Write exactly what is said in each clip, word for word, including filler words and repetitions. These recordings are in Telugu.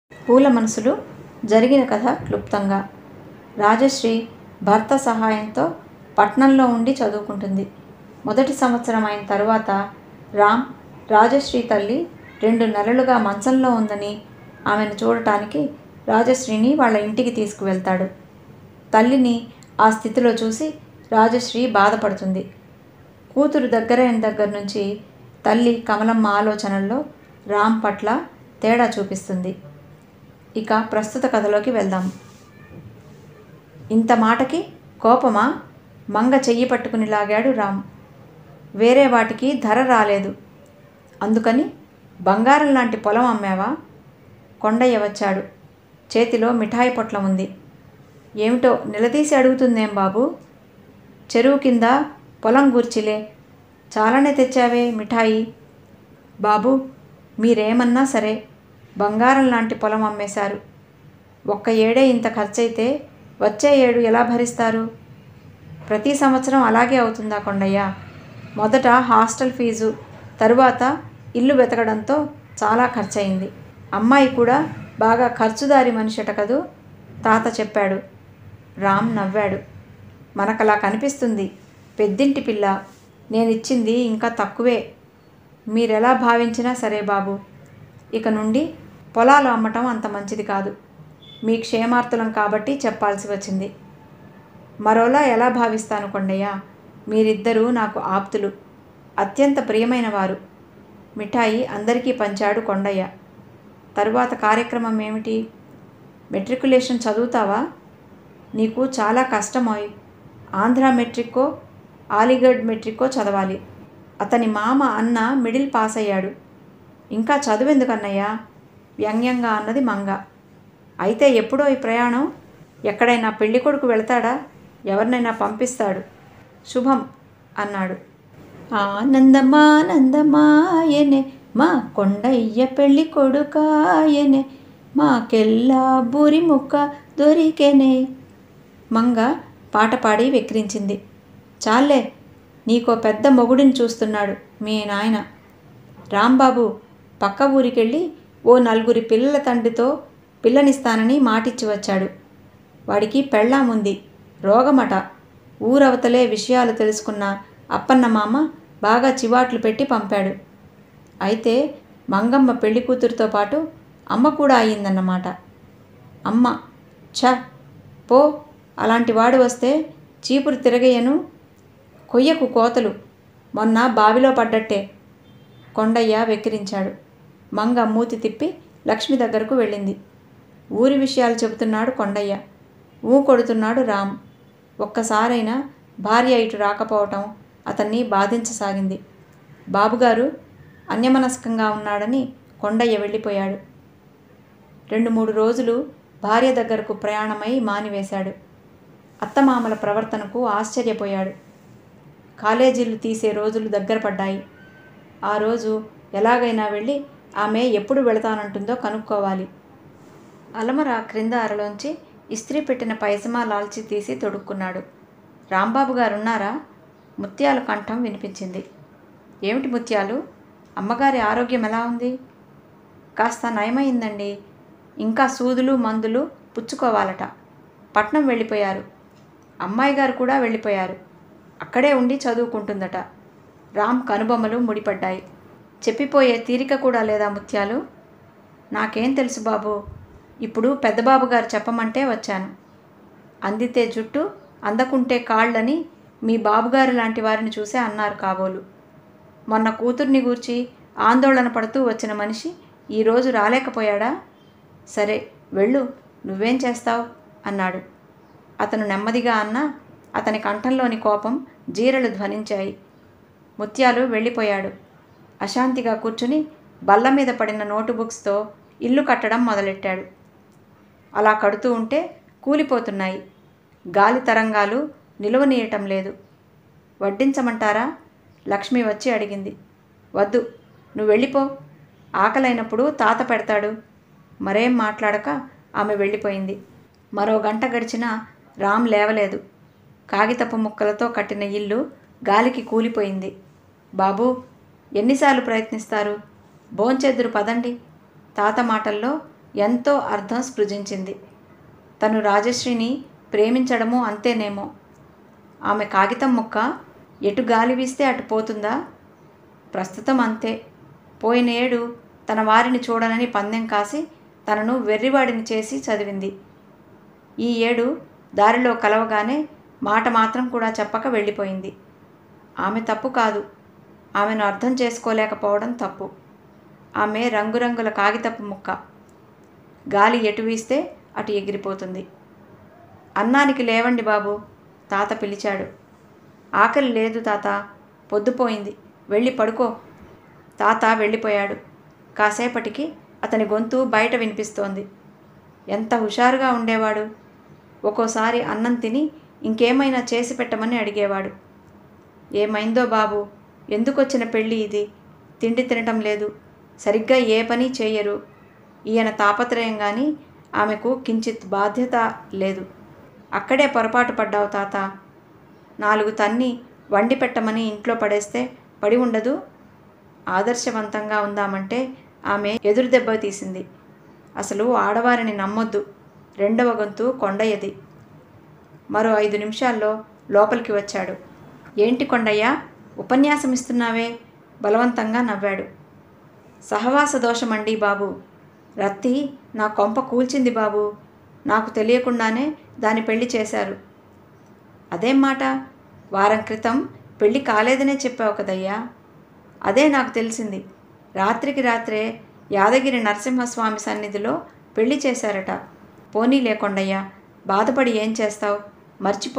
పూల మనసులు జరిగిన కథ క్లుప్తంగా. రాజశ్రీ భర్త సహాయంతో పట్నంలో ఉండి చదువుకుంటుంది. మొదటి సంవత్సరం అయిన తరువాత రామ్ రాజశ్రీ తల్లి రెండు నెలలుగా మంచంలో ఉందని ఆమెను చూడటానికి రాజశ్రీని వాళ్ళ ఇంటికి తీసుకువెళ్తాడు. తల్లిని ఆ స్థితిలో చూసి రాజశ్రీ బాధపడుతుంది. కూతురు దగ్గరైన దగ్గర నుంచి తల్లి కమలమ్మ ఆలోచనల్లో రామ్ పట్ల తేడా చూపిస్తుంది. ఇక ప్రస్తుత కథలోకి వెళ్దాం. ఇంత మాటకి కోపమా? మంగ చెయ్యి పట్టుకుని లాగాడు రామ్. వేరే వాటికి ధర రాలేదు, అందుకని బంగారం లాంటి పొలం అమ్మావా? కొండయ్య వచ్చాడు. చేతిలో మిఠాయి పొట్లం ఉంది. ఏమిటో నిలదీసి అడుగుతుందేం బాబు? చెరువు కింద పొలం గూర్చిలే, చాలానే తెచ్చావే మిఠాయి. బాబు, మీరేమన్నా సరే బంగారం లాంటి పొలం అమ్మేశారు. ఒక్క ఏడే ఇంత ఖర్చయితే వచ్చే ఏడు ఎలా భరిస్తారు? ప్రతి సంవత్సరం అలాగే అవుతుందా కొండయ్య? మొదట హాస్టల్ ఫీజు, తరువాత ఇల్లు వెతకడంతో చాలా ఖర్చయింది. అమ్మాయి కూడా బాగా ఖర్చుదారి మనిషిట కదూ, తాత చెప్పాడు. రామ్ నవ్వాడు. మనకలా కనిపిస్తుంది, పెద్దింటి పిల్ల. నేనిచ్చింది ఇంకా తక్కువే. మీరెలా భావించినా సరే బాబు, ఇక నుండి పొలాలు అమ్మటం అంత మంచిది కాదు. మీ క్షేమార్తులం కాబట్టి చెప్పాల్సి వచ్చింది. మరోలా ఎలా భావిస్తాను కొండయ్య? మీరిద్దరూ నాకు ఆప్తులు, అత్యంత ప్రియమైన వారు. మిఠాయి అందరికీ పంచాడు కొండయ్య. తరువాత కార్యక్రమం ఏమిటి? మెట్రికులేషన్ చదువుతావా? నీకు చాలా కష్టమోయ్. ఆంధ్ర మెట్రిక్కో అలీగఢ్ మెట్రిక్కో చదవాలి. అతని మామ అన్న మిడిల్ పాస్ అయ్యాడు. ఇంకా చదువెందుకన్నయ్యా? వ్యంగ్యంగా అన్నది మంగ. అయితే ఎప్పుడో ఈ ప్రయాణం? ఎక్కడైనా పెళ్లి కొడుకు వెళతాడా? ఎవరినైనా పంపిస్తాడు. శుభం అన్నాడు. ఆనందమానందమాయనే మా కొండయ్య పెళ్లి కొడుకాయనే, మాకెల్లా బూరి ముక్క దొరికెనే. మంగ పాట పాడి వెక్కిరించింది. చాలే, నీకో పెద్ద మొగుడిని చూస్తున్నాడు మీ నాయన. రాంబాబు పక్క ఊరికెళ్ళి ఓ నలుగురి పిల్లల తండ్రితో పిల్లనిస్తానని మాటిచ్చి వచ్చాడు. వాడికి పెళ్ళాముంది, రోగమట. ఊరవతలే విషయాలు తెలుసుకున్న అప్పన్న మామ బాగా చివాట్లు పెట్టి పంపాడు. అయితే మంగమ్మ పెళ్లి కూతురుతో పాటు అమ్మ కూడా అయ్యిందన్నమాట. అమ్మ ఛ పో, అలాంటి వాడు వస్తే చీపురు తిరగయ్యను. కొయ్యకు కోతలు, మొన్న బావిలో పడ్డట్టే. కొండయ్య వెక్కిరించాడు. మంగ మూతి తిప్పి లక్ష్మి దగ్గరకు వెళ్ళింది. ఊరి విషయాలు చెబుతున్నాడు కొండయ్య. ఊ కొడుతున్నాడు రామ్. ఒక్కసారైనా భార్య ఇటు రాకపోవటం అతన్ని బాధించసాగింది. బాబుగారు అన్యమనస్కంగా ఉన్నాడని కొండయ్య వెళ్ళిపోయాడు. రెండు మూడు రోజులు భార్య దగ్గరకు ప్రయాణమై మానివేశాడు. అత్తమామల ప్రవర్తనకు ఆశ్చర్యపోయాడు. కాలేజీలు తీసే రోజులు దగ్గర పడ్డాయి. ఆ రోజు ఎలాగైనా వెళ్ళి ఆమె ఎప్పుడు వెళతానంటుందో కనుక్కోవాలి. అలమర క్రింద అరలోంచి ఇస్త్రీ పెట్టిన పైజమా లాల్చి తీసి తొడుక్కున్నాడు. రాంబాబు గారున్నారా? ముత్యాలు కంఠం వినిపించింది. ఏమిటి ముత్యాలు, అమ్మగారి ఆరోగ్యం ఎలా ఉంది? కాస్త నయమైందండి, ఇంకా సూదులు మందులు పుచ్చుకోవాలట. పట్నం వెళ్ళిపోయారు. అమ్మాయి గారు కూడా వెళ్ళిపోయారు. అక్కడే ఉండి చదువుకుంటుందట. రామ్ కనుబొమ్మలు ముడిపడ్డాయి. చెప్పిపోయే తీరిక కూడా లేదా ముత్యాలు? నాకేం తెలుసు బాబు, ఇప్పుడు పెద్దబాబు గారు చెప్పమంటే వచ్చాను. అందితే జుట్టు, అందకుంటే కాళ్ళని మీ బాబుగారు లాంటి వారిని చూసే అన్నారు కాబోలు. మొన్న కూతుర్ని గూర్చి ఆందోళన పడుతూ వచ్చిన మనిషి ఈరోజు రాలేకపోయాడా? సరే వెళ్ళు, నువ్వేం చేస్తావు అన్నాడు. అతను నెమ్మదిగా అన్నా అతని కంఠంలోని కోపం జీరలు ధ్వనించాయి. ముత్యాలు వెళ్ళిపోయాడు. అశాంతిగా కూర్చుని బల్ల మీద పడిన నోటుబుక్స్తో ఇల్లు కట్టడం మొదలెట్టాడు. అలా కడుతూ ఉంటే కూలిపోతున్నాయి. గాలి తరంగాలు నిలువనీయటం లేదు. వడ్డించమంటారా? లక్ష్మి వచ్చి అడిగింది. వద్దు, నువ్వు వెళ్ళిపో. ఆకలైనప్పుడు తాత పెడతాడు. మరేం మాట్లాడక ఆమె వెళ్ళిపోయింది. మరో గంట గడిచినా రామ్ లేవలేదు. కాగితపు ముక్కలతో కట్టిన ఇల్లు గాలికి కూలిపోయింది. బాబూ, ఎన్నిసార్లు ప్రయత్నిస్తారు? భోంచేద్దురు పదండి. తాత మాటల్లో ఎంతో అర్థం స్పృశించింది. తను రాజశ్రీని ప్రేమించడము అంతేనేమో. ఆమె కాగితం ముక్క ఎటు గాలి వీస్తే అటు పోతుందా? ప్రస్తుతం అంతే. పోయిన ఏడు తన వారిని చూడనని పందెం కాసి తనను వెర్రివాడిని చేసి చదివింది. ఈ ఏడు దారిలో కలవగానే మాట మాత్రం కూడా చెప్పక వెళ్ళిపోయింది. ఆమె తప్పు కాదు, ఆమెను అర్థం చేసుకోలేకపోవడం తప్పు. ఆమె రంగురంగుల కాగితపు ముక్క. గాలి ఎటు వీస్తే అటు ఎగిరిపోతుంది. అన్నానికి లేవండి బాబు, తాత పిలిచాడు. ఆకలి లేదు తాత, పొద్దుపోయింది, వెళ్ళి పడుకో. తాత వెళ్ళిపోయాడు. కాసేపటికి అతని గొంతు బయట వినిపిస్తోంది. ఎంత హుషారుగా ఉండేవాడు. ఒక్కోసారి అన్నం తిని ఇంకేమైనా చేసి పెట్టమని అడిగేవాడు. ఏమైందో బాబు, ఎందుకొచ్చిన పెళ్ళి ఇది? తిండి తినటం లేదు, సరిగ్గా ఏ పని చేయరు. ఈయన తాపత్రయం కానీ ఆమెకు కించిత్ బాధ్యత లేదు. అక్కడే పొరపాటు పడ్డావు తాత. నాలుగు తన్ని వండి పెట్టమని ఇంట్లో పడేస్తే పడి ఉండదు. ఆదర్శవంతంగా ఉందామంటే ఆమె ఎదురు దెబ్బ తీసింది. అసలు ఆడవారిని నమ్మొద్దు. రెండవ గొంతు కొండయ్యది. మరో ఐదు నిమిషాల్లో లోపలికి వచ్చాడు. ఏంటి కొండయ్య, ఉపన్యాసం ఇస్తున్నావే? బలవంతంగా నవ్వాడు. సహవాస దోషమండి బాబు. రత్తి నా కొంప కూల్చింది బాబు. నాకు తెలియకుండానే దాని పెళ్లి చేశారు. అదేం మాట? వారం క్రితం పెళ్ళి కాలేదనే చెప్పావు కదయ్యా. అదే నాకు తెలిసింది. రాత్రికి రాత్రే యాదగిరి నరసింహస్వామి సన్నిధిలో పెళ్లి చేశారట. పోనీ లేకొండయ్యా, బాధపడి ఏం చేస్తావు? మర్చిపో.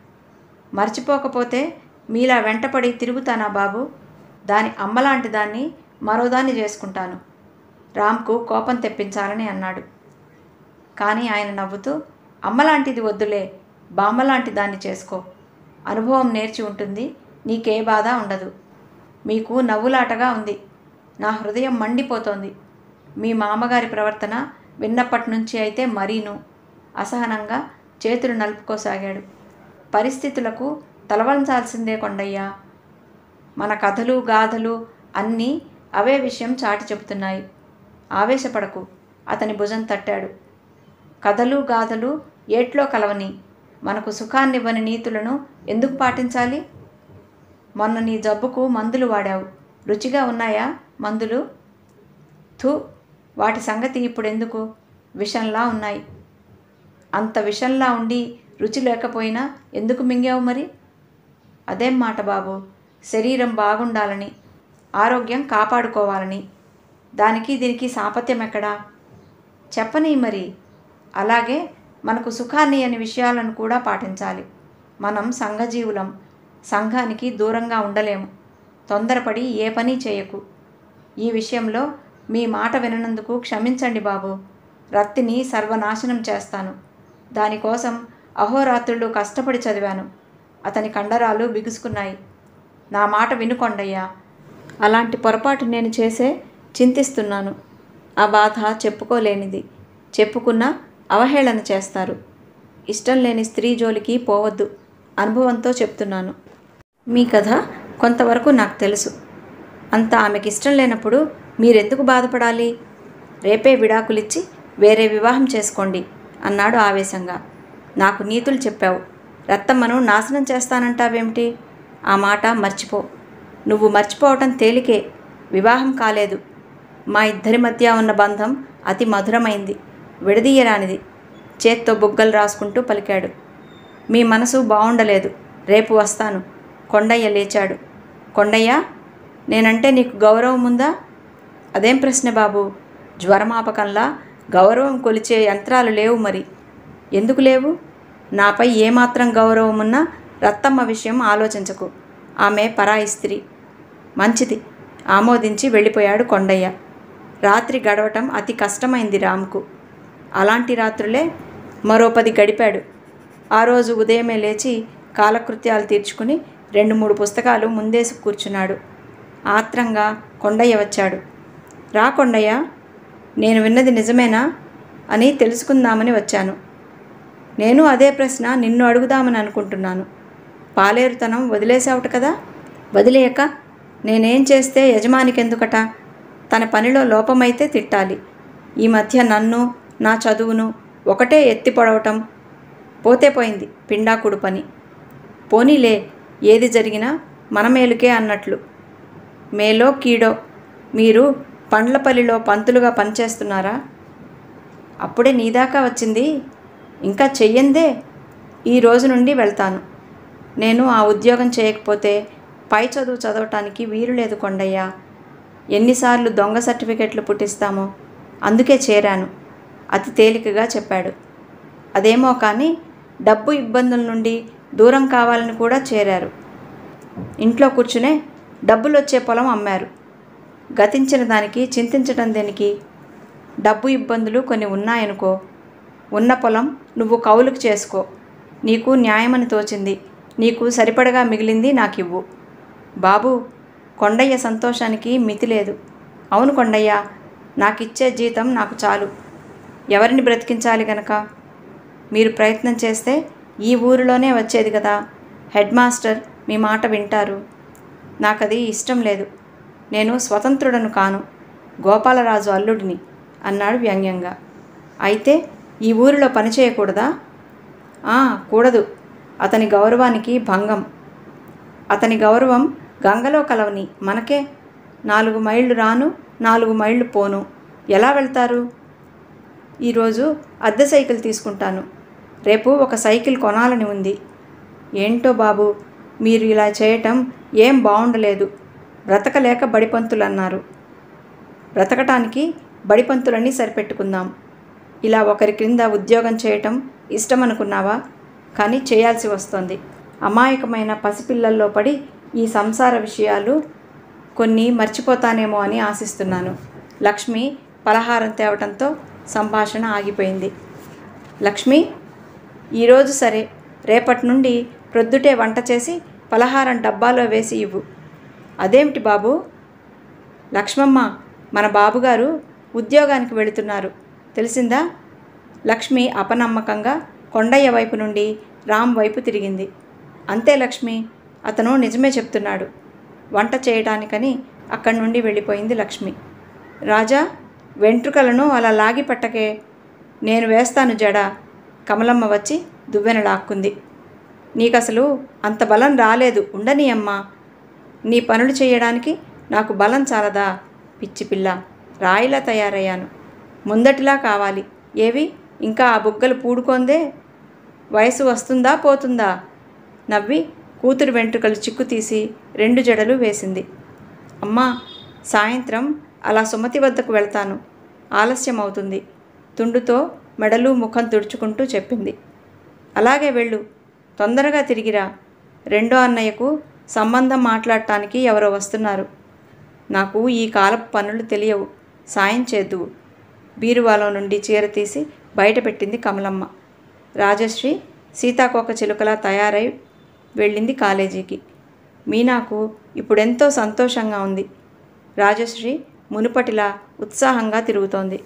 మర్చిపోకపోతే మీలా వెంటపడి తిరుగుతానా బాబు? దాని అమ్మలాంటి దాన్ని మరోదాన్ని చేసుకుంటాను. రామ్కు కోపం తెప్పించాలని అన్నాడు. కానీ ఆయన నవ్వుతూ, అమ్మలాంటిది వద్దులే, బామ్మలాంటి దాన్ని చేసుకో. అనుభవం నేర్చి ఉంటుంది, నీకే బాధ ఉండదు. మీకు నవ్వులాటగా ఉంది. నా హృదయం మండిపోతోంది. మీ మామగారి ప్రవర్తన విన్నప్పటి నుంచి అయితే మరీను. అసహనంగా చేతులు నలుపుకోసాగాడు. పరిస్థితులకు తలవంచాల్సిందే కొండయ్యా. మన కథలు గాథలు అన్నీ అవే విషయం చాటి చెబుతున్నాయి. ఆవేశపడకు, అతని భుజం తట్టాడు. కథలు గాథలు ఏట్లో కలవని, మనకు సుఖాన్నివ్వని నీతులను ఎందుకు పాటించాలి? మొన్న నీ జబ్బుకు మందులు వాడావు. రుచిగా ఉన్నాయా మందులు? థూ, వాటి సంగతి ఇప్పుడెందుకు? విషంలా ఉన్నాయి. అంత విషంలా ఉండి రుచి లేకపోయినా ఎందుకు మింగావు మరి? అదేం మాట బాబు, శరీరం బాగుండాలని, ఆరోగ్యం కాపాడుకోవాలని. దానికి దీనికి సాపత్యం ఎక్కడా? చెప్పని మరి. అలాగే మనకు సుఖాన్ని అనే విషయాలను కూడా పాటించాలి. మనం సంఘజీవులం, సంఘానికి దూరంగా ఉండలేము. తొందరపడి ఏ పని చేయకు. ఈ విషయంలో మీ మాట విననందుకు క్షమించండి బాబు. రత్తిని సర్వనాశనం చేస్తాను. దానికోసం అహోరాత్రులు కష్టపడి చదివాను. అతని కండరాలు బిగుసుకున్నాయి. నా మాట వినుకొండయ్యా. అలాంటి పొరపాటు నేను చేసే చింతిస్తున్నాను. ఆ బాధ చెప్పుకోలేనిది. చెప్పుకున్నా అవహేళన చేస్తారు. ఇష్టం లేని స్త్రీ జోలికి పోవద్దు. అనుభవంతో చెప్తున్నాను. మీ కథ కొంతవరకు నాకు తెలుసు. అంత ఆమెకి ఇష్టం లేనప్పుడు మీరెందుకు బాధపడాలి? రేపే విడాకులిచ్చి వేరే వివాహం చేసుకోండి అన్నాడు ఆవేశంగా. నాకు నీతులు చెప్పావు. రత్తమ్మను నాశనం చేస్తానంటావేమిటి? ఆ మాట మర్చిపో. నువ్వు మర్చిపోవటం తేలికే. వివాహం కాలేదు. మా ఇద్దరి మధ్య ఉన్న బంధం అతి మధురమైంది, విడదీయరానిది. చేత్తో బుగ్గలు రాసుకుంటూ పలికాడు. మీ మనసు బాగుండలేదు. రేపు వస్తాను. కొండయ్య లేచాడు. కొండయ్య, నేనంటే నీకు గౌరవం ఉందా? అదేం ప్రశ్న బాబు? జ్వరమాపకంలా గౌరవం కొలిచే యంత్రాలు లేవు మరి. ఎందుకు లేవు? నాపై ఏమాత్రం గౌరవం ఉన్నా రత్తమ్మ విషయం ఆలోచించకు. ఆమె పరాయి స్త్రీ. మంచిది, ఆమోదించి వెళ్ళిపోయాడు కొండయ్య. రాత్రి గడవటం అతి కష్టమైంది రామ్కు. అలాంటి రాత్రులే మరో పది గడిపాడు. ఆ రోజు ఉదయమే లేచి కాలకృత్యాలు తీర్చుకుని రెండు మూడు పుస్తకాలు ముందేసి కూర్చున్నాడు. ఆత్రంగా కొండయ్య వచ్చాడు. రా కొండయ్య, నేను విన్నది నిజమేనా అని తెలుసుకుందామని వచ్చాను. నేను అదే ప్రశ్న నిన్ను అడుగుదామని అనుకుంటున్నాను. పాలేరుతనం వదిలేసావుట కదా? వదిలేయక నేనేం చేస్తే యజమానికి ఎందుకట? తన పనిలో లోపమైతే తిట్టాలి. ఈ మధ్య నన్ను నా చదువును ఒకటే ఎత్తి పొడవటం పోతే పోయింది పిండాకుడు పని. పోనీలే, ఏది జరిగినా మన మేలుకే అన్నట్లు. మేలో కీడో మీరు పండ్లపల్లిలో పంతులుగా పనిచేస్తున్నారా? అప్పుడే నీదాకా వచ్చింది, ఇంకా చెయ్యందే. ఈ రోజు నుండి వెళ్తాను. నేను ఆ ఉద్యోగం చేయకపోతే పై చదువు చదవటానికి వీలు లేదు కొండయ్య. ఎన్నిసార్లు దొంగ సర్టిఫికెట్లు పుట్టిస్తామో, అందుకే చేరాను అతి తేలికగా చెప్పాడు. అదేమో కానీ డబ్బు ఇబ్బందుల నుండి దూరం కావాలని కూడా చేరారు. ఇంట్లో కూర్చునే డబ్బులు వచ్చే పొలం అమ్మారు. గతించిన దానికి చింతించటం దేనికి? డబ్బు ఇబ్బందులు కొన్ని ఉన్నాయనుకో, ఉన్న పొలం నువ్వు కౌలుకు చేసుకో. నీకు న్యాయమని తోచింది, నీకు సరిపడగా మిగిలింది నాకివ్వు. బాబు, కొండయ్య సంతోషానికి మితి లేదు. అవును కొండయ్య, నాకిచ్చే జీతం నాకు చాలు. ఎవరిని బ్రతికించాలి గనక? మీరు ప్రయత్నం చేస్తే ఈ ఊరిలోనే వచ్చేది కదా. హెడ్ మాస్టర్ మీ మాట వింటారు. నాకది ఇష్టం లేదు. నేను స్వతంత్రుడను కాను, గోపాలరాజు అల్లుడిని అన్నాడు వ్యంగ్యంగా. అయితే ఈ ఊరిలో పని చేయకూడదా? ఆ, కూడదు. అతని గౌరవానికి భంగం. అతని గౌరవం గంగలో కలవని మనకే. నాలుగు మైళ్ళు రాను, నాలుగు మైళ్ళు పోను. ఎలా వెళ్తారు? ఈరోజు అద్దె సైకిల్ తీసుకుంటాను. రేపు ఒక సైకిల్ కొనాలని ఉంది. ఏంటో బాబు, మీరు ఇలా చేయటం ఏం బాగుండలేదు. బ్రతకలేక బడిపంతులు అన్నారు. బ్రతకటానికి బడిపంతులన్నీ సరిపెట్టుకుందాం. ఇలా ఒకరి క్రింద ఉద్యోగం చేయటం ఇష్టం అనుకున్నావా? కానీ చేయాల్సి వస్తుంది. అమాయకమైన పసిపిల్లల్లో పడి ఈ సంసార విషయాలు కొన్ని మర్చిపోతానేమో అని ఆశిస్తున్నాను. లక్ష్మి పలహారం తేవటంతో సంభాషణ ఆగిపోయింది. లక్ష్మి, ఈరోజు సరే, రేపటి నుండి ప్రొద్దుటే వంట చేసి పలహారం డబ్బాలో వేసి ఇవ్వు. అదేమిటి బాబు? లక్ష్మమ్మ, మన బాబుగారు ఉద్యోగానికి వెళుతున్నారు, తెలిసిందా? లక్ష్మి అపనమ్మకంగా కొండయ్య వైపు నుండి రామ్ వైపు తిరిగింది. అంతే లక్ష్మి, అతను నిజమే చెప్తున్నాడు. వంట చేయడానికని అక్కడి నుండి వెళ్ళిపోయింది లక్ష్మి. రాజా, వెంట్రుకలను అలా లాగి పట్టకే, నేను వేస్తాను జడ. కమలమ్మ వచ్చి దువ్వెన లాక్కుంది. నీకసలు అంత బలం రాలేదు, ఉండని అమ్మా. నీ పనులు చేయడానికి నాకు బలం చాలదా? పిచ్చి పిల్ల, రాయిలా తయారయ్యాను. ముందటిలా కావాలి. ఏవి, ఇంకా ఆ బుగ్గలు పూడుకోందే? వయసు వస్తుందా పోతుందా? నవ్వి కూతురు వెంట్రుకలు చిక్కు తీసి రెండు జడలు వేసింది. అమ్మా, సాయంత్రం అలా సుమతి వద్దకు వెళ్తాను, ఆలస్యం అవుతుంది. తుండుతో మెడలు ముఖం తుడుచుకుంటూ చెప్పింది. అలాగే వెళ్ళు, తొందరగా తిరిగిరా. రెండో అన్నయ్యకు సంబంధం మాట్లాడటానికి ఎవరో వస్తున్నారు. నాకు ఈ కాలపు పనులు తెలియవు, సాయం చేద్దువు. బీరువాలో నుండి చీర తీసి బయట పెట్టింది కమలమ్మ. రాజశ్రీ సీతాకోక చిలుకలా తయారై వెళ్ళింది కాలేజీకి. మీనాకు ఇప్పుడెంతో సంతోషంగా ఉంది. రాజశ్రీ మునుపటిలా ఉత్సాహంగా తిరుగుతోంది.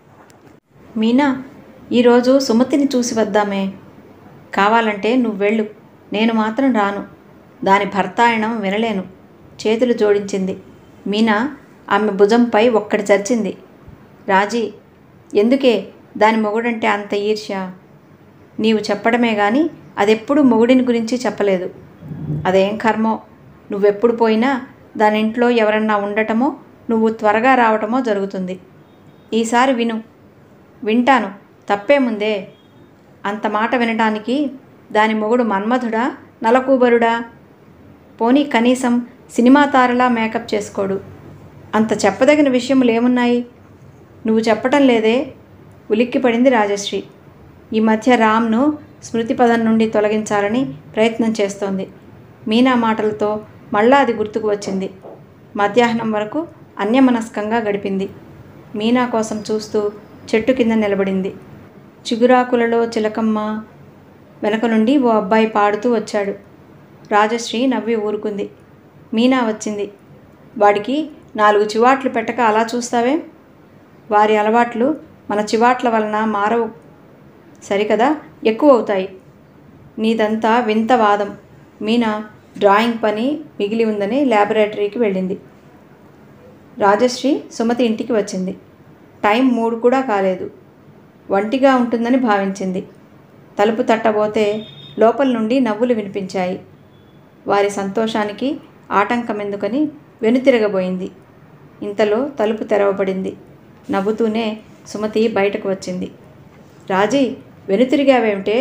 మీనా, ఈరోజు సుమతిని చూసి వద్దామే. కావాలంటే నువ్వు వెళ్ళు, నేను మాత్రం రాను. దాని భర్తాయనం వినలేను. చేతులు జోడించింది. మీనా ఆమె భుజంపై ఒక్కటి చరిచింది. రాజీ, ఎందుకే దాని మొగుడంటే అంత ఈర్ష్య? నీవు చెప్పడమే గాని అదెప్పుడు మొగుడిని గురించి చెప్పలేదు. అదేం కర్మో, నువ్వెప్పుడు పోయినా దాని ఇంట్లో ఎవరన్నా ఉండటమో, నువ్వు త్వరగా రావటమో జరుగుతుంది. ఈసారి విను. వింటాను, తప్పేముందే. అంత మాట వినటానికి దాని మొగుడు మన్మధుడా, నలకూబరుడా? పోనీ కనీసం సినిమా తారలా మేకప్ చేసుకోడు. అంత చెప్పదగిన విషయములేమున్నాయి? నువ్వు చెప్పటం లేదే? ఉలిక్కిపడింది రాజశ్రీ. ఈ మధ్య రామ్ను స్మృతి పదం నుండి తొలగించాలని ప్రయత్నం చేస్తోంది. మీనా మాటలతో మళ్ళా అది గుర్తుకు వచ్చింది. మధ్యాహ్నం వరకు అన్యమనస్కంగా గడిపింది. మీనా కోసం చూస్తూ చెట్టు కింద నిలబడింది. చిగురాకులలో చిలకమ్మ వెనక నుండి ఓ అబ్బాయి పాడుతూ వచ్చాడు. రాజశ్రీ నవ్వి ఊరుకుంది. మీనా వచ్చింది. వాడికి నాలుగు చివాట్లు పెట్టక అలా చూస్తావే? వారి అలవాట్లు మన చివాట్ల వలన మారవు సరికదా, ఎక్కువ అవుతాయి. నీదంతా వింత వాదం. మీనా డ్రాయింగ్ పని మిగిలి ఉందని ల్యాబొరేటరీకి వెళ్ళింది. రాజశ్రీ సుమతి ఇంటికి వచ్చింది. టైం మూడు కూడా కాలేదు. ఒంటిగా ఉంటుందని భావించింది. తలుపు తట్టబోతే లోపల నుండి నవ్వులు వినిపించాయి. వారి సంతోషానికి ఆటంకమెందుకని వెనుతిరగబోయింది. ఇంతలో తలుపు తెరవబడింది. నవ్వుతూనే సుమతి బయటకు వచ్చింది. రాజీ, వెనుతిరిగావేమిటే?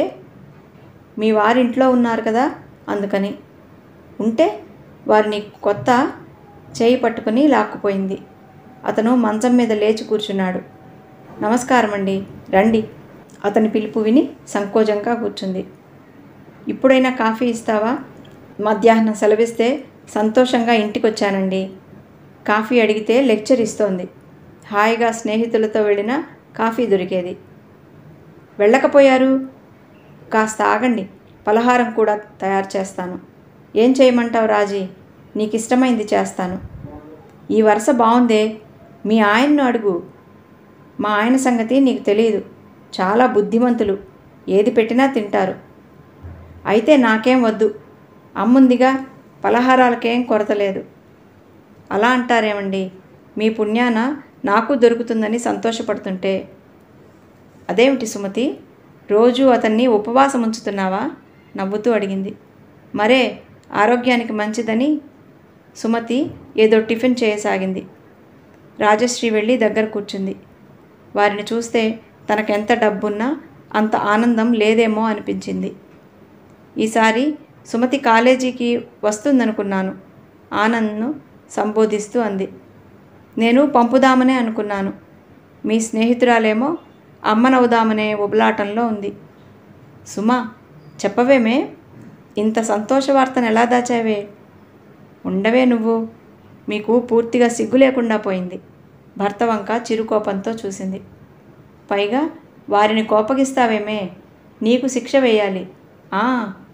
మీ వారింట్లో ఉన్నారు కదా, అందుకని. ఉంటే వారిని కొత్త చేయి పట్టుకుని లాక్కుపోయింది. అతను మంచం మీద లేచి కూర్చున్నాడు. నమస్కారమండి, రండి. అతని పిలుపు విని సంకోచంగా కూర్చుంది. ఇప్పుడైనా కాఫీ ఇస్తావా? మధ్యాహ్నం సెలవిస్తే సంతోషంగా ఇంటికొచ్చానండి. కాఫీ అడిగితే లెక్చర్ ఇస్తోంది. హాయిగా స్నేహితులతో వెళ్ళినా కాఫీ దొరికేది. వెళ్ళకపోయారు? కాస్త ఆగండి, పలహారం కూడా తయారు చేస్తాను. ఏం చేయమంటావు రాజీ? నీకు ఇష్టమైంది చేస్తాను. ఈ వరుస బాగుందే, మీ ఆయన్ను అడుగు. మా ఆయన సంగతి నీకు తెలియదు, చాలా బుద్ధిమంతులు, ఏది పెట్టినా తింటారు. అయితే నాకేం వద్దు, అమ్ముందిగా, పలహారాలకేం కొరత లేదు. అలా అంటారేమండి? మీ పుణ్యాన నాకు దొరుకుతుందని సంతోషపడుతుంటే. అదేమిటి సుమతి, రోజూ అతన్ని ఉపవాసం ఉంచుతున్నావా? నవ్వుతూ అడిగింది. మరే, ఆరోగ్యానికి మంచిదని. సుమతి ఏదో టిఫిన్ చేయసాగింది. రాజశ్రీ వెళ్ళి దగ్గర కూర్చుంది. వారిని చూస్తే తనకెంత డబ్బున్నా అంత ఆనందం లేదేమో అనిపించింది. ఈసారి సుమతి కాలేజీకి వస్తుందనుకున్నాను, ఆనంద్ను సంబోధిస్తూ అంది. నేను పంపుదామనే అనుకున్నాను. మీ స్నేహితురాలేమో అమ్మనవుదామనే ఉబలాటంలో ఉంది. సుమా, చెప్పవేమే, ఇంత సంతోష వార్తను ఎలా దాచావే? ఉండవే నువ్వు, మీకు పూర్తిగా సిగ్గు లేకుండా పోయింది. భర్త వంక చిరుకోపంతో చూసింది. పైగా వారిని కోపగిస్తావేమే, నీకు శిక్ష వేయాలి. ఆ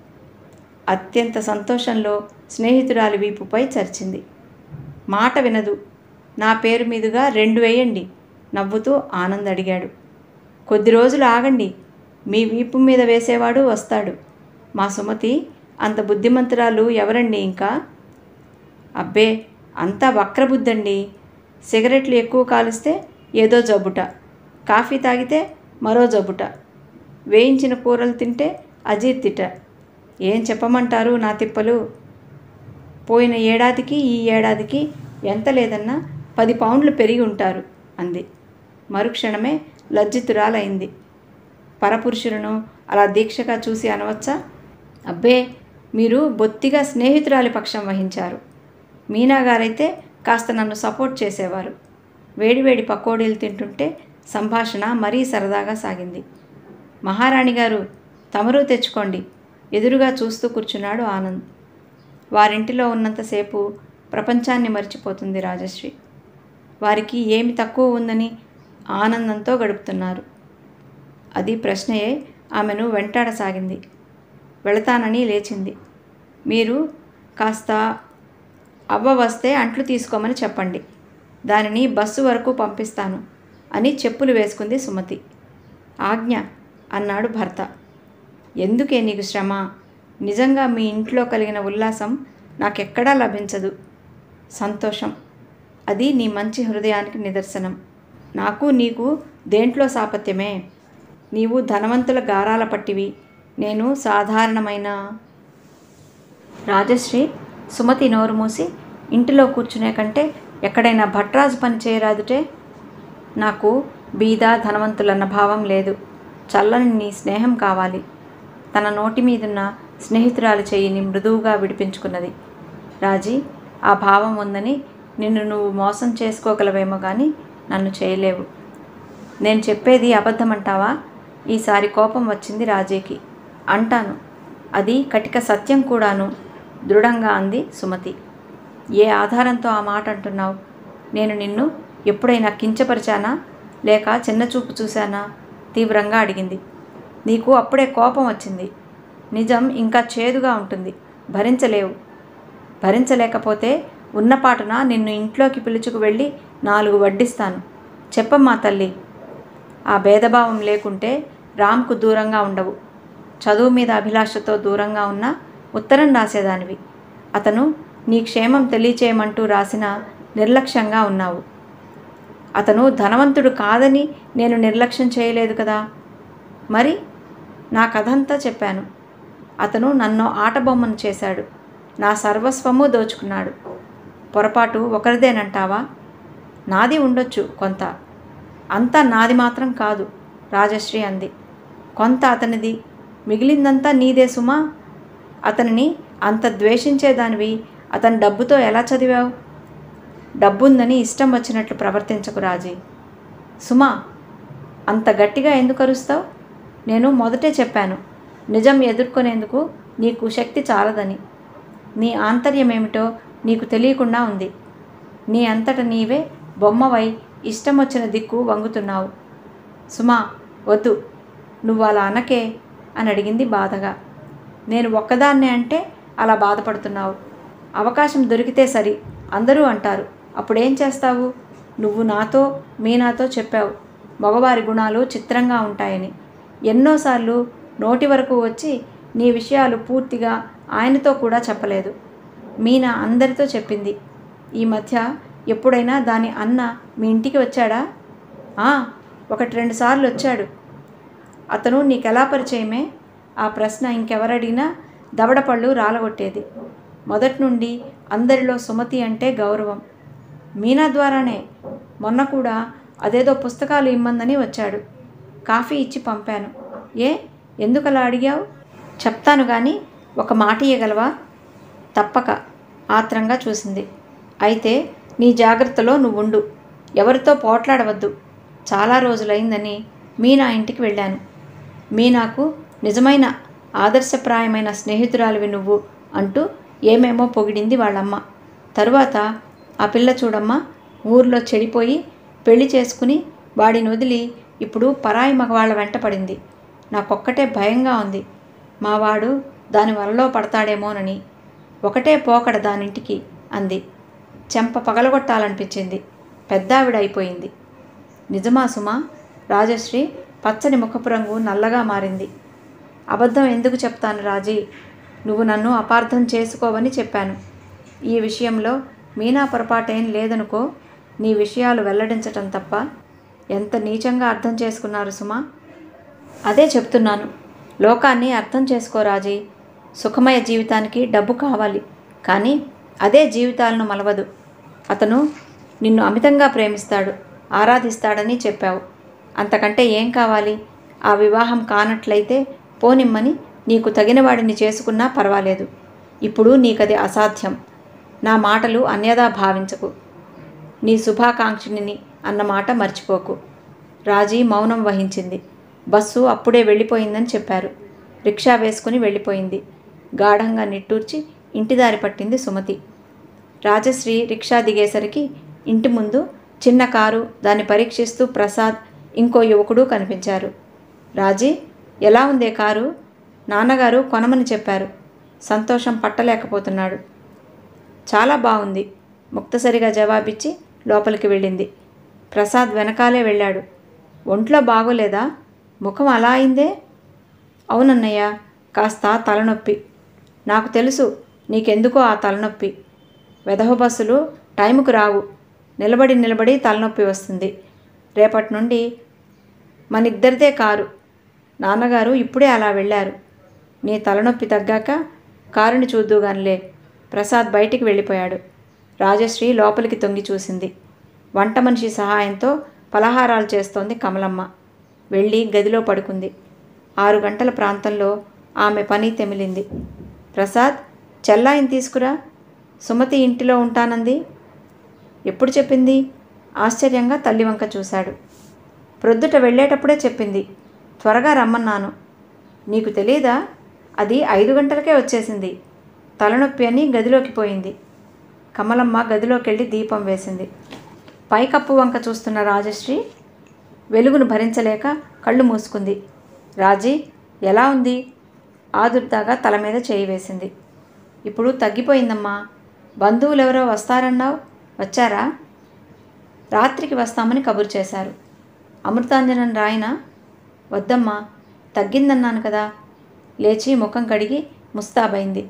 అత్యంత సంతోషంలో స్నేహితురాలి వీపుపై చరిచింది. మాట వినదు, నా పేరు మీదుగా రెండు వేయండి, నవ్వుతూ ఆనంద్ అడిగాడు. కొద్ది రోజులు ఆగండి, మీ వీపు మీద వేసేవాడు వస్తాడు. మా సుమతి అంత బుద్ధిమంతురాలు ఎవరండి ఇంకా? అబ్బే, అంతా వక్రబుద్ధండి. సిగరెట్లు ఎక్కువ కాలుస్తే ఏదో జబ్బుట, కాఫీ తాగితే మరో జబ్బుట, వేయించిన కూరలు తింటే అజీర్తిట. ఏం చెప్పమంటారు నా తిప్పలు? పోయిన ఏడాదికి ఈ ఏడాదికి ఎంత లేదన్నా పది పౌండ్లు పెరిగి ఉంటారు అంది. మరుక్షణమే లజ్జితురాలైంది. పరపురుషులను అలా దీక్షగా చూసి అనవచ్చా? అబ్బే, మీరు బొత్తిగా స్నేహితురాలి పక్షం వహించారు. మీనాగారైతే కాస్త నన్ను సపోర్ట్ చేసేవారు. వేడివేడి పకోడీలు తింటుంటే సంభాషణ మరీ సరదాగా సాగింది. మహారాణి గారు, తమరూ తెచ్చుకోండి, ఎదురుగా చూస్తూ కూర్చున్నాడు ఆనంద్. వారింటిలో ఉన్నంతసేపు ప్రపంచాన్ని మర్చిపోతుంది రాజశ్రీ. వారికి ఏమి తక్కువ ఉందని ఆనందంతో గడుపుతున్నారు. అది ప్రశ్నయే ఆమెను వెంటాడసాగింది. వెళతానని లేచింది. మీరు కాస్త అవ్వ వస్తే అంట్లు తీసుకోమని చెప్పండి, దానిని బస్సు వరకు పంపిస్తాను అని చెప్పులు వేసుకుంది సుమతి. ఆజ్ఞ అన్నాడు భర్త. ఎందుకే నీకు శ్రమ? నిజంగా మీ ఇంట్లో కలిగిన ఉల్లాసం నాకెక్కడా లభించదు. సంతోషం, అది నీ మంచి హృదయానికి నిదర్శనం. నాకు నీకు దేంట్లో సాపత్యమే? నీవు ధనవంతుల గారాల పట్టివి, నేను సాధారణమైన. రాజశ్రీ సుమతి నోరు మూసి, ఇంటిలో కూర్చునే కంటే ఎక్కడైనా భట్రాజు పని చేయరాదుటే? నాకు బీద ధనవంతులన్న భావం లేదు, చల్లని నీ స్నేహం కావాలి. తన నోటి మీదున్న స్నేహితురాలి చెయ్యిని మృదువుగా విడిపించుకున్నది. రాజీ, ఆ భావం ఉందని నిన్ను నువ్వు మోసం చేసుకోగలవేమో కానీ నన్ను చేయలేవు. నేను చెప్పేది అబద్ధమంటావా? ఈసారి కోపం వచ్చింది రాజీకి. అంటాను, అది కటిక సత్యం కూడాను, దృఢంగా అంది సుమతి. ఏ ఆధారంతో ఆ మాట అంటున్నావు? నేను నిన్ను ఎప్పుడైనా కించపరిచానా, లేక చిన్నచూపు చూశానా? తీవ్రంగా అడిగింది. నీకు అప్పుడే కోపం వచ్చింది. నిజం ఇంకా చేదుగా ఉంటుంది, భరించలేవు. భరించలేకపోతే ఉన్నపాటున నిన్ను ఇంట్లోకి పిలుచుకు వెళ్ళి నాలుగు వడ్డిస్తాను. చెప్పమ్మా తల్లి. ఆ భేదభావం లేకుంటే రామ్కు దూరంగా ఉండవు. చదువు మీద అభిలాషతో దూరంగా ఉన్న ఉత్తరం రాసేదానివి. అతను నీ క్షేమం తెలియచేయమంటూ రాసిన నిర్లక్ష్యంగా ఉన్నావు. అతను ధనవంతుడు కాదని నేను నిర్లక్ష్యం చేయలేదు కదా. మరి నా కథంతా చెప్పాను. అతను నన్ను ఆటబొమ్మను చేశాడు. నా సర్వస్వము దోచుకున్నాడు. పొరపాటు ఒకరిదేనంటావా? నాది ఉండొచ్చు కొంత. అంతా నాది మాత్రం కాదు రాజశ్రీ అంది. కొంత అతనిది, మిగిలిందంతా నీదే సుమా. అతనిని అంత ద్వేషించేదానివి అతని డబ్బుతో ఎలా చదివావు? డబ్బుందని ఇష్టం వచ్చినట్లు ప్రవర్తించకు రాజీ. సుమా, అంత గట్టిగా ఎందుకు అరుస్తావు? నేను మొదటే చెప్పాను, నిజం ఎదుర్కొనేందుకు నీకు శక్తి చాలదని. నీ ఆంతర్యమేమిటో నీకు తెలియకుండా ఉంది. నీ అంతట నీవే బొమ్మవై ఇష్టం వచ్చిన దిక్కు వంగుతున్నావు. సుమా, వద్దు, నువ్వు అలా అనకే అని అడిగింది బాధగా. నేను ఒక్కదాన్నే అంటే అలా బాధపడుతున్నావు. అవకాశం దొరికితే సరి అందరూ అంటారు. అప్పుడేం చేస్తావు? నువ్వు నాతో మీనాతో చెప్పావు మగవారి గుణాలు చిత్రంగా ఉంటాయని. ఎన్నోసార్లు నోటి వరకు వచ్చి నీ విషయాలు పూర్తిగా ఆయనతో కూడా చెప్పలేదు. మీనా అందరితో చెప్పింది. ఈ మధ్య ఎప్పుడైనా దాని అన్న మీ ఇంటికి వచ్చాడా? ఒకటి రెండు సార్లు వచ్చాడు. అతను నీకెలా పరిచయమే? ఆ ప్రశ్న ఇంకెవరడిగినా దవడపళ్ళు రాలగొట్టేది. మొదటి నుండి అందరిలో సుమతి అంటే గౌరవం. మీనా ద్వారానే. మొన్న కూడా అదేదో పుస్తకాలు ఇమ్మందని వచ్చాడు. కాఫీ ఇచ్చి పంపాను. ఏ, ఎందుకలా అడిగావు? చెప్తాను కానీ ఒక మాట ఇయ్యగలవా? తప్పక ఆత్రంగా చూసింది. అయితే నీ జాగ్రత్తలో నువ్వుండు. ఎవరితో పోట్లాడవద్దు. చాలా రోజులైందని మీనా ఇంటికి వెళ్ళాను. మీనాకు నిజమైన ఆదర్శప్రాయమైన స్నేహితురాలివి నువ్వు అంటూ ఏమేమో పొగిడింది వాళ్ళమ్మ. తరువాత ఆ పిల్ల చూడమ్మా, ఊర్లో చెడిపోయి పెళ్లి చేసుకుని వాడిని వదిలి ఇప్పుడు పరాయి మగవాళ్ళ వెంట పడింది. నాకొక్కటే భయంగా ఉంది. మావాడు దాని వలలో పడతాడేమోనని. ఒకటే పోకడ దానింటికి అంది. చెంప పగలగొట్టాలనిపించింది. పెద్దావిడ అయిపోయింది. నిజమా సుమా? రాజశ్రీ పచ్చని ముఖపు రంగు నల్లగా మారింది. అబద్ధం ఎందుకు చెప్తాను రాజీ? నువ్వు నన్ను అపార్థం చేసుకోవని చెప్పాను. ఈ విషయంలో మీనా పొరపాటేం లేదనుకో. నీ విషయాలు వెల్లడించటం తప్ప. ఎంత నీచంగా అర్థం చేసుకున్నారు సుమా? అదే చెప్తున్నాను. లోకాన్ని అర్థం చేసుకో రాజీ. సుఖమయ జీవితానికి డబ్బు కావాలి, కానీ అదే జీవితాలను మలవదు. అతను నిన్ను అమితంగా ప్రేమిస్తాడు, ఆరాధిస్తాడని చెప్పావు. అంతకంటే ఏం కావాలి? ఆ వివాహం కానట్లయితే పోనిమ్మని నీకు తగిన వాడిని చేసుకున్నా పర్వాలేదు. ఇప్పుడు నీకది అసాధ్యం. నా మాటలు అన్యదా భావించకు. నీ శుభాకాంక్షిని అన్నమాట మర్చిపోకు. రాజీ మౌనం వహించింది. బస్సు అప్పుడే వెళ్ళిపోయిందని చెప్పారు. రిక్షా వేసుకుని వెళ్ళిపోయింది. గాఢంగా నిట్టూర్చి ఇంటిదారి పట్టింది సుమతి. రాజశ్రీ రిక్షా దిగేసరికి ఇంటి ముందు చిన్న కారు, దాన్ని పరీక్షిస్తూ ప్రసాద్, ఇంకో యువకుడు కనిపించారు. రాజీ, ఎలా ఉందే కారు? నాన్నగారు కొనమని చెప్పారు. సంతోషం పట్టలేకపోతున్నాడు. చాలా బాగుంది, ముక్తసరిగా జవాబిచ్చి లోపలికి వెళ్ళింది. ప్రసాద్ వెనకాలే వెళ్ళాడు. ఒంట్లో బాగోలేదా? ముఖం అలా అయిందే? అవునన్నయ్య, కాస్త తలనొప్పి. నాకు తెలుసు నీకెందుకో ఆ తలనొప్పి. వెధవ బస్సులు టైంకు రావు. నిలబడి నిలబడి తలనొప్పి వస్తుంది. రేపటి నుండి మనిద్దరిదే కారు. నాన్నగారు ఇప్పుడే అలా వెళ్ళారు. నీ తలనొప్పి తగ్గాక కారుని చూద్దుగానిలే. ప్రసాద్ బయటికి వెళ్ళిపోయాడు. రాజశ్రీ లోపలికి తొంగి చూసింది. వంట మనిషి సహాయంతో పలహారాలు చేస్తోంది కమలమ్మ. వెళ్ళి గదిలో పడుకుంది. ఆరు గంటల ప్రాంతంలో ఆమె పని తెమిలింది. ప్రసాద్, చెల్లాయిని తీసుకురా, సుమతి ఇంటిలో ఉంటానంది. ఎప్పుడు చెప్పింది? ఆశ్చర్యంగా తల్లి వంక చూశాడు. ప్రొద్దుట వెళ్ళేటప్పుడే చెప్పింది. త్వరగా రమ్మన్నాను. నీకు తెలీదా? అది ఐదు గంటలకే వచ్చేసింది. తలనొప్పి అని గదిలోకి పోయింది. కమలమ్మ గదిలోకెళ్ళి దీపం వేసింది. పైకప్పు వంక చూస్తున్న రాజశ్రీ వెలుగును భరించలేక కళ్ళు మూసుకుంది. రాజీ, ఎలా ఉంది? ఆదుర్దాగా తల మీద చేయి వేసింది. ఇప్పుడు తగ్గిపోయిందమ్మా. బంధువులెవరో వస్తారన్నావు, వచ్చారా? రాత్రికి వస్తామని కబురు చేశారు. అమృతాంజనం రాయనా? వద్దమ్మా, తగ్గిందన్నాను కదా. లేచి ముఖం కడిగి ముస్తాబైంది.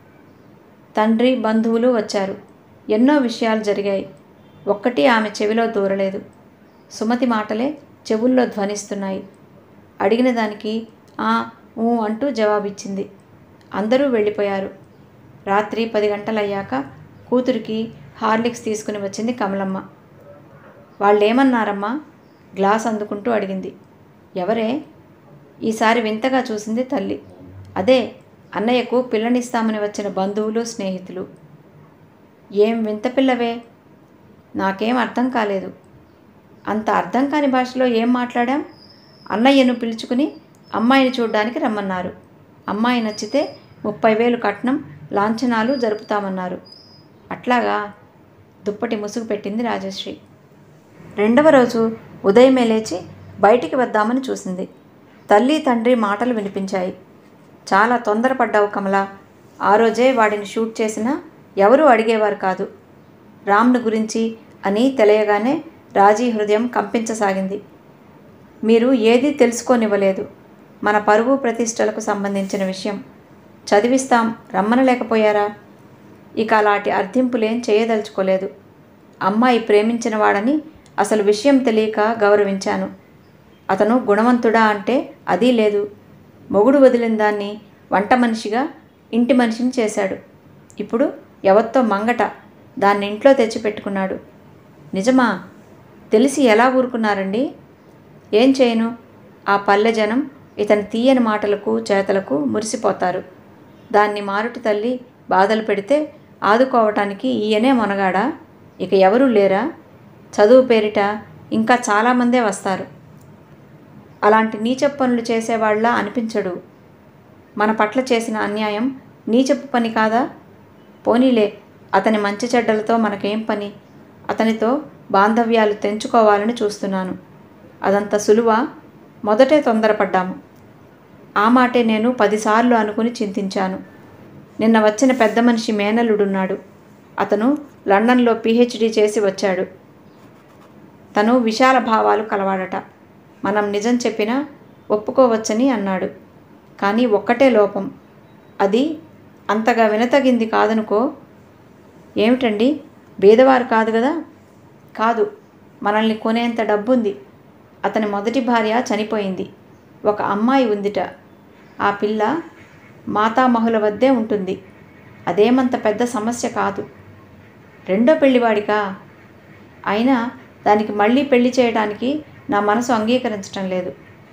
తండ్రి, బంధువులు వచ్చారు. ఎన్నో విషయాలు జరిగాయి. ఒక్కటి ఆమె చెవిలో దూరలేదు. సుమతి మాటలే చెవుల్లో ధ్వనిస్తున్నాయి. అడిగిన దానికి ఆ ఊ అంటూ జవాబిచ్చింది. అందరూ వెళ్ళిపోయారు. రాత్రి పది గంటలయ్యాక కూతురికి హార్లిక్స్ తీసుకుని వచ్చింది కమలమ్మ. వాళ్ళేమన్నారమ్మా? గ్లాస్ అందుకుంటూ అడిగింది. ఎవరే? ఈసారి వింతగా చూసింది తల్లి. అదే అన్నయ్యకు పిల్లనిస్తామని వచ్చిన బంధువులు, స్నేహితులు. ఏం వింత పిల్లవే? నాకేం అర్థం కాలేదు. అంత అర్థం కాని భాషలో ఏం మాట్లాడాం? అన్నయ్యను పిలుచుకుని అమ్మాయిని చూడ్డానికి రమ్మన్నారు. అమ్మాయి నచ్చితే ముప్పై వేలు కట్నం, లాంఛనాలు జరుపుతామన్నారు. అట్లాగా? దుప్పటి ముసుగు పెట్టింది రాజశ్రీ. రెండవ రోజు ఉదయమే లేచి బయటికి వద్దామని చూసింది. తల్లి తండ్రి మాటలు వినిపించాయి. చాలా తొందరపడ్డావు కమల. ఆ రోజే వాడిని షూట్ చేసినా ఎవరూ అడిగేవారు కాదు. రామ్ను గురించి అని తెలియగానే రాజీ హృదయం కంపించసాగింది. మీరు ఏదీ తెలుసుకోనివ్వలేదు. మన పరువు ప్రతిష్టలకు సంబంధించిన విషయం. చదివిస్తాం రమ్మనలేకపోయారా? ఇక అలాంటి అర్థింపులేం చేయదలుచుకోలేదు. అమ్మాయి ప్రేమించిన వాడని అసలు విషయం తెలియక గౌరవించాను. అతను గుణవంతుడా అంటే అదీ లేదు. మొగుడు వదిలిన దాన్ని వంట మనిషిగా ఇంటి మనిషిని చేశాడు. ఇప్పుడు ఎవరితో మంగట దాన్ని ఇంట్లో తెచ్చిపెట్టుకున్నాడు. నిజమా? తెలిసి ఎలా ఊరుకున్నారండి? ఏం చేయను, ఆ పల్లె జనం ఇతని తీయని మాటలకు చేతలకు మురిసిపోతారు. దాన్ని మారుటి తల్లి బాధలు పెడితే ఆదుకోవటానికి ఈయనే మొనగాడా? ఇక ఎవరూ లేరా? చదువు పేరిట ఇంకా చాలామందే వస్తారు. అలాంటి నీచపు పనులు చేసేవాళ్ళ అనిపించడు. మన పట్ల చేసిన అన్యాయం నీచపు పని కాదా? పోనీలే, అతని మంచి చెడ్డలతో మనకేం పని? అతనితో బాంధవ్యాలు తెంచుకోవాలని చూస్తున్నాను. అదంత సులువా? మొదటే తొందరపడ్డాము. ఆ మాటే నేను పదిసార్లు అనుకుని చింతించాను. నిన్న వచ్చిన పెద్ద మనిషి మేనల్లుడున్నాడు. అతను లండన్లో పీహెచ్డీ చేసి వచ్చాడు. తను విశాల భావాలు కలవాడట. మనం నిజం చెప్పినా ఒప్పుకోవచ్చని అన్నాడు. కానీ ఒక్కటే లోపం. అది అంతగా వినతగింది కాదనుకో. ఏమిటండి? బీదవారు కాదు కదా? కాదు, మనల్ని కొనేంత డబ్బుంది. అతని మొదటి భార్య చనిపోయింది. ఒక అమ్మాయి ఉందిట. ఆ పిల్ల మాతామహుల వద్దే ఉంటుంది. అదేమంత పెద్ద సమస్య కాదు. రెండో పెళ్లివాడికా? అయినా దానికి మళ్ళీ పెళ్లి చేయడానికి నా మనసు అంగీకరించటం లేదు.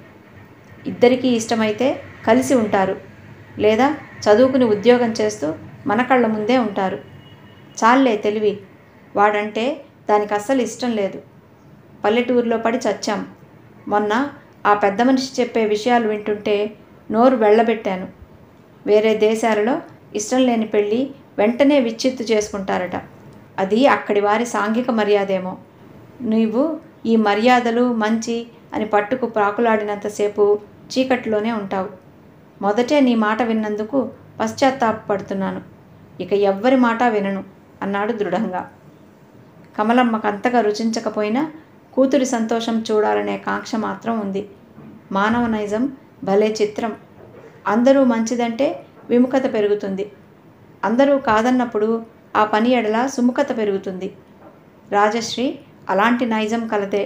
ఇద్దరికీ ఇష్టమైతే కలిసి ఉంటారు, లేదా చదువుకుని ఉద్యోగం చేస్తూ మన కళ్ళ ముందే ఉంటారు. చాలే తెలివి. వాడంటే దానికి అస్సలు ఇష్టం లేదు. పల్లెటూరులో పడి చచ్చాం. మొన్న ఆ పెద్ద మనిషి చెప్పే విషయాలు వింటుంటే నోరు వెళ్ళబెట్టాను. వేరే దేశాలలో ఇష్టం లేని పెళ్ళి వెంటనే విచ్చిత్తు చేసుకుంటారట. అది అక్కడి వారి సాంఘిక మర్యాదేమో. నీవు ఈ మర్యాదలు మంచి అని పట్టుకు ప్రాకులాడినంతసేపు చీకట్లోనే ఉంటావు. మొదటే నీ మాట విన్నందుకు పశ్చాత్తాపడుతున్నాను. ఇక ఎవ్వరి మాట వినను అన్నాడు దృఢంగా. కమలమ్మకంతగా రుచించకపోయినా కూతురి సంతోషం చూడాలనే కాంక్ష మాత్రం ఉంది. మానవ నైజం భలే చిత్రం. అందరూ మంచిదంటే విముఖత పెరుగుతుంది. అందరూ కాదన్నప్పుడు ఆ పని ఎడల సుముఖత పెరుగుతుంది. రాజశ్రీ అలాంటి నైజం కలదే.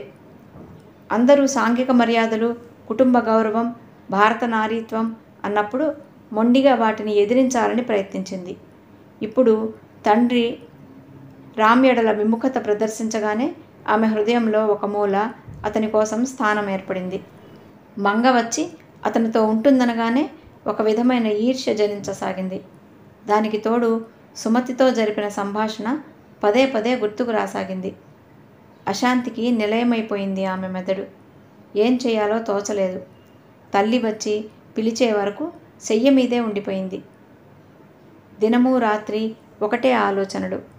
అందరూ సాంఘిక మర్యాదలు, కుటుంబ గౌరవం, భారత నారీత్వం అన్నప్పుడు మొండిగా వాటిని ఎదిరించాలని ప్రయత్నించింది. ఇప్పుడు తండ్రి రామ్ ఎడల విముఖత ప్రదర్శించగానే ఆమె హృదయంలో ఒక మూల అతని కోసం స్థానం ఏర్పడింది. మంగ వచ్చి అతనితో ఉంటుందనగానే ఒక విధమైన ఈర్ష్య జనించసాగింది. దానికి తోడు సుమతితో జరిపిన సంభాషణ పదే పదే గుర్తుకు రాసాగింది. అశాంతికి నిలయమైపోయింది ఆమె మెదడు. ఏం చేయాలో తోచలేదు. తల్లి వచ్చి పిలిచే వరకు శయ్య మీదే ఉండిపోయింది. దినము రాత్రి ఒకటే ఆలోచనలు.